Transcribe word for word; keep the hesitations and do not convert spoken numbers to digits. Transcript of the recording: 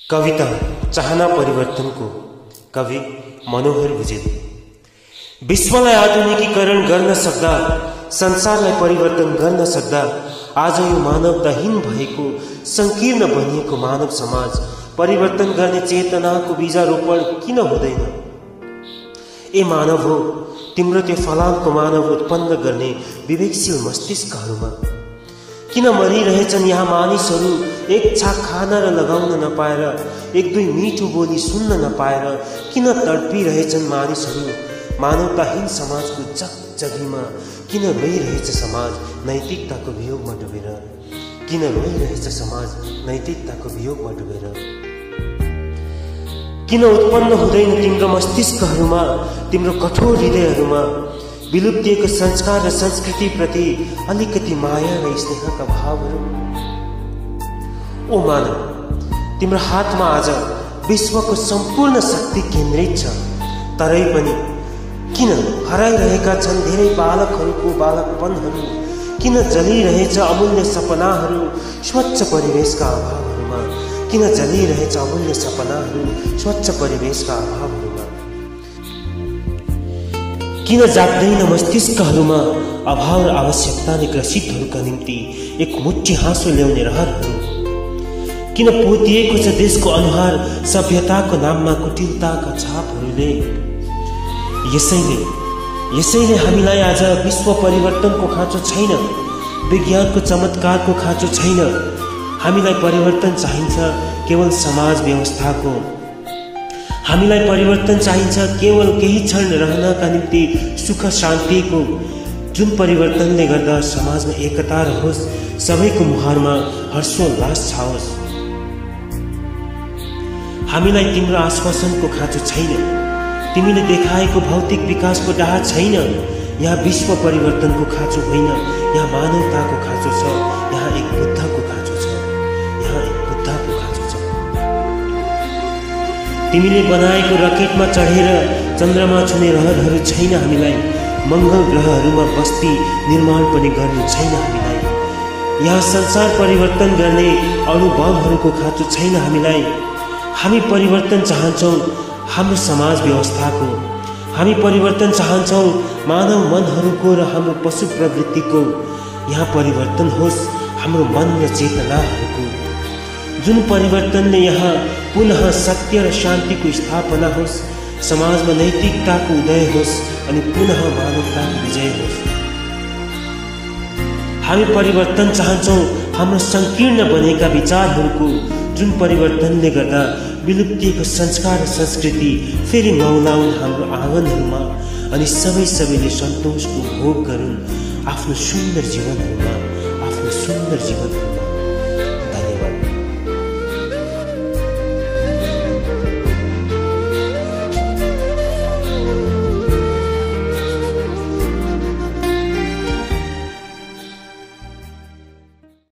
कविता चाहना परिवर्तनको कवि मनोहर भुजेल। विश्वलाई आधुनिकीकरण गर्न सक्दा, संसारलाई परिवर्तन गर्न सक्दा आज यो मानवताहीन भएको संकीर्ण बनिएको मानव समाज परिवर्तन गर्ने चेतनाको बीजारोपण किन हुँदैन? ए मानव हो, तिम्रो त्यो फलामको मानव उत्पन्न गर्ने विवेकशील मस्तिष्कहरूमा किन मरिरहेछन् यहाँ मानिसहरू? एक छाक खान र लगाउन नपाएर, एक दुई मिठो बोली सुन्न नपाएर किन तडपिरहेछन् मानिसहरू? मानवताहीन समाजको जगजगीमा किन रोइरहेछ समाज नैतिकताको वियोगमा डुबेर? किन रोइरहेछ समाज नैतिकताको वियोगमा डुबेर? किन उत्पन्न हुँदैन तिम्रो मस्तिष्कहरूमा, तिम्रो कठोर हृदयहरूमा विलुप्तिएको संस्कार र संस्कृति प्रति अलिकति माया र स्नेहका भावहरू? ओ मानव, तिम्रो हातमा आज विश्वको सम्पूर्ण शक्ति केन्द्रित छ, तरै पनि किन हराइरहेका छन् धेरै बालकहरूको बालकपनहरू? किन जलिरहेछ अमूल्य सपनाहरू स्वच्छ परिवेशका अभावहरूमा? किन जलिरहेछ अमूल्य सपनाहरू स्वच्छ परिवेशका अभावहरूमा? किन जाग्दैन मस्तिष्कहरूमा अभाव र आवश्यकताले ग्रसितहरूका निम्ति एक मुठी हाँसो ल्याउने रहरहरू? किन पोतिएको छ देशको अनुहार सभ्यताको नाममा कुटिलताका छापहरूले? यसैले यसैले हामीलाई आज विश्व परिवर्तनको खाँचो छैन, विज्ञानको चमत्कारको खाँचो छैन। हामीलाई परिवर्तन चाहिन्छ केवल समाज व्यवस्थाको। हामीलाई परिवर्तन चाहिन्छ केवल केही क्षण रहनका निम्ति सुख शान्तिको, जुन परिवर्तनले गर्दा समाजमा एकता रहोस्, सबैको मुहारमा हर्षोल्लास छाओस्। हामीलाई तिम्रो आश्वासनको खाँचो छैन, तिमीले देखाएको भौतिक विकासको डाहा छैन। यहाँ विश्व परिवर्तनको खाँचो होइन, यहाँ मानवताको खाँचो छ। यहाँ एक बुद्धको खाँचो छ, यहाँ एक बुद्धको खाँचो छ। तिमीले बनाएको रकेटमा चढेर चन्द्रमा छुने रहरहरू छैन हामीलाई। मङ्गल ग्रहहरूमा बस्ती निर्माण पनि गर्नु छैन हामीलाई। यहाँ संसार परिवर्तन गर्ने अणुबमहरूको खाँचो छैन हामीलाई। हामी परिवर्तन चाहन्छौँ हाम्रो समाज व्यवस्थाको। हामी परिवर्तन चाहन्छौँ मानव मनहरूको र हाम्रो पशु प्रवृत्तिको। यहाँ परिवर्तन होस् हाम्रो मन र चेतनाहरूको, जुन परिवर्तनले यहाँ पुनः सत्य र शान्तिको स्थापना होस्, समाजमा नैतिकताको उदय होस् अनि पुनः मानवताको विजय होस्। हामी परिवर्तन चाहन्छौँ हाम्रो संकीर्ण बनेका विचारहरूको, जुन परिवर्तनले गर्दा विलुप्तिको संस्कार र संस्कृति फेरि मौलाउन् हाम्रो आँगनहरूमा अनि सबै सबैले सन्तोषको भोग गरून् आफ्नो सुन्दर जीवनहरूमा, आफ्नो सुन्दर जीवनहरूमा।